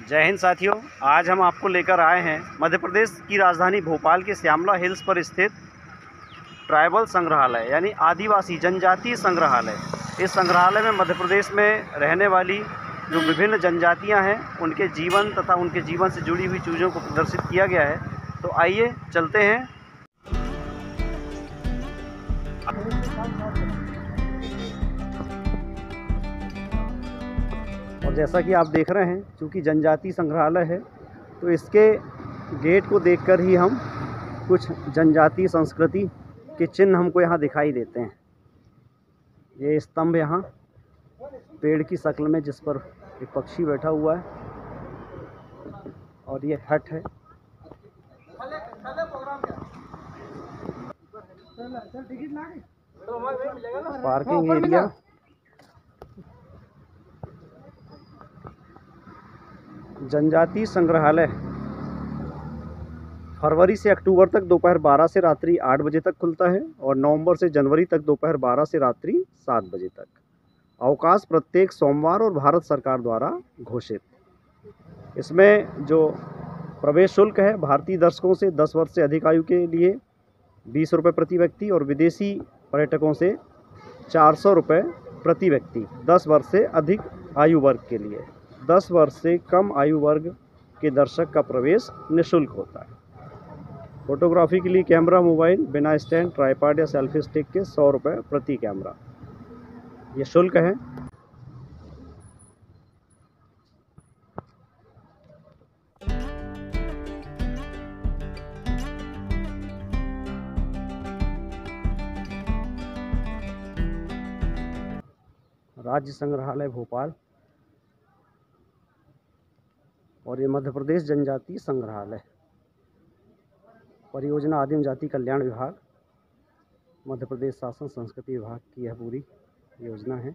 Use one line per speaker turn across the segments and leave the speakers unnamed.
जय हिंद साथियों। आज हम आपको लेकर आए हैं मध्य प्रदेश की राजधानी भोपाल के श्यामला हिल्स पर स्थित ट्राइबल संग्रहालय यानी आदिवासी जनजातीय संग्रहालय। इस संग्रहालय में मध्य प्रदेश में रहने वाली जो विभिन्न जनजातियां हैं उनके जीवन तथा उनके जीवन से जुड़ी हुई चीज़ों को प्रदर्शित किया गया है। तो आइए चलते हैं। और जैसा कि आप देख रहे हैं, चूँकि जनजातीय संग्रहालय है तो इसके गेट को देखकर ही हम कुछ जनजातीय संस्कृति के चिन्ह हमको यहाँ दिखाई देते हैं। ये स्तंभ यहाँ पेड़ की शक्ल में जिस पर एक पक्षी बैठा हुआ है, और ये हट है। पार्किंग एरिया, जनजातीय संग्रहालय फरवरी से अक्टूबर तक दोपहर 12 से रात्रि 8 बजे तक खुलता है और नवंबर से जनवरी तक दोपहर 12 से रात्रि 7 बजे तक। अवकाश प्रत्येक सोमवार और भारत सरकार द्वारा घोषित। इसमें जो प्रवेश शुल्क है, भारतीय दर्शकों से 10 वर्ष से अधिक आयु के लिए 20 रुपये प्रति व्यक्ति और विदेशी पर्यटकों से 400 रुपये प्रति व्यक्ति 10 वर्ष से अधिक आयु वर्ग के लिए। 10 वर्ष से कम आयु वर्ग के दर्शक का प्रवेश निःशुल्क होता है। फोटोग्राफी के लिए कैमरा, मोबाइल, बिना स्टैंड, ट्राइपॉड या सेल्फी स्टिक के 100 रुपये प्रति कैमरा ये शुल्क है। राज्य संग्रहालय भोपाल और ये मध्य प्रदेश जनजातीय संग्रहालय, परियोजना आदिम जाति कल्याण विभाग, मध्य प्रदेश शासन संस्कृति विभाग की यह पूरी योजना है।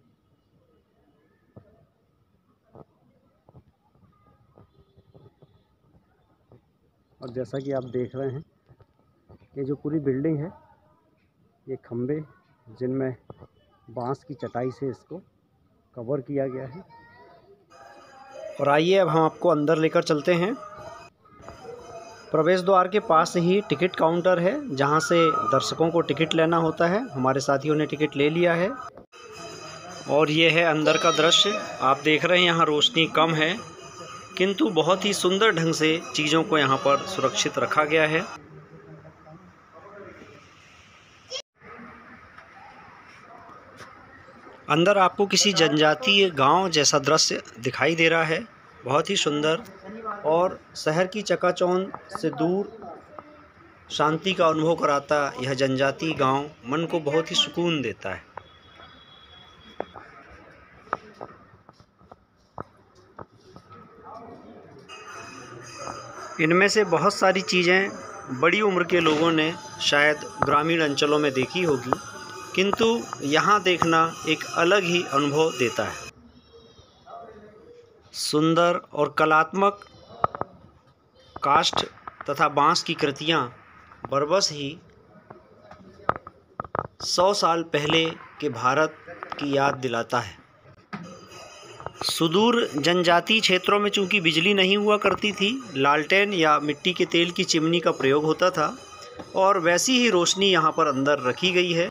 और जैसा कि आप देख रहे हैं, ये जो पूरी बिल्डिंग है, ये खंबे जिनमें बांस की चटाई से इसको कवर किया गया है। और आइए अब हम आपको अंदर लेकर चलते हैं। प्रवेश द्वार के पास ही टिकट काउंटर है, जहां से दर्शकों को टिकट लेना होता है। हमारे साथियों ने टिकट ले लिया है और ये है अंदर का दृश्य। आप देख रहे हैं यहाँ रोशनी कम है, किंतु बहुत ही सुंदर ढंग से चीज़ों को यहाँ पर सुरक्षित रखा गया है। अंदर आपको किसी जनजातीय गांव जैसा दृश्य दिखाई दे रहा है, बहुत ही सुंदर, और शहर की चकाचौंध से दूर शांति का अनुभव कराता यह जनजातीय गांव मन को बहुत ही सुकून देता है। इनमें से बहुत सारी चीज़ें बड़ी उम्र के लोगों ने शायद ग्रामीण अंचलों में देखी होगी, किंतु यहाँ देखना एक अलग ही अनुभव देता है। सुंदर और कलात्मक काष्ठ तथा बांस की कृतियाँ बरबस ही 100 साल पहले के भारत की याद दिलाता है। सुदूर जनजातीय क्षेत्रों में चूंकि बिजली नहीं हुआ करती थी, लालटेन या मिट्टी के तेल की चिमनी का प्रयोग होता था, और वैसी ही रोशनी यहाँ पर अंदर रखी गई है।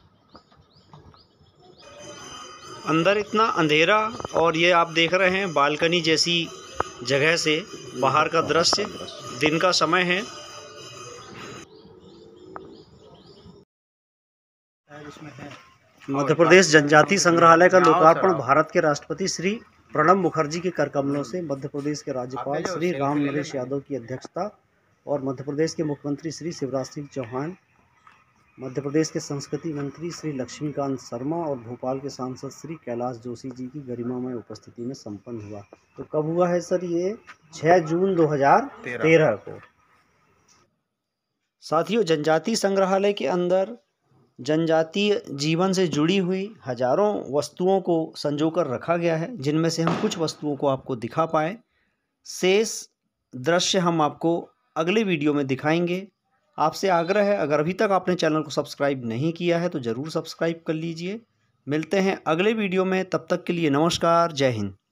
अंदर इतना अंधेरा, और ये आप देख रहे हैं बालकनी जैसी जगह से बाहर का दृश्य, दिन का समय है। मध्य प्रदेश जनजातीय संग्रहालय का लोकार्पण भारत के राष्ट्रपति श्री प्रणब मुखर्जी के करकमलों से मध्य प्रदेश के राज्यपाल श्री राम नरेश यादव की अध्यक्षता और मध्य प्रदेश के मुख्यमंत्री श्री शिवराज सिंह चौहान, मध्य प्रदेश के संस्कृति मंत्री श्री लक्ष्मीकांत शर्मा और भोपाल के सांसद श्री कैलाश जोशी जी की गरिमामय उपस्थिति में संपन्न हुआ। तो कब हुआ है सर? ये 6 जून 2013 को। साथियों, जनजातीय संग्रहालय के अंदर जनजातीय जीवन से जुड़ी हुई हजारों वस्तुओं को संजोकर रखा गया है, जिनमें से हम कुछ वस्तुओं को आपको दिखा पाए। शेष दृश्य हम आपको अगले वीडियो में दिखाएंगे। आपसे आग्रह है, अगर अभी तक आपने चैनल को सब्सक्राइब नहीं किया है तो ज़रूर सब्सक्राइब कर लीजिए। मिलते हैं अगले वीडियो में, तब तक के लिए नमस्कार, जय हिंद।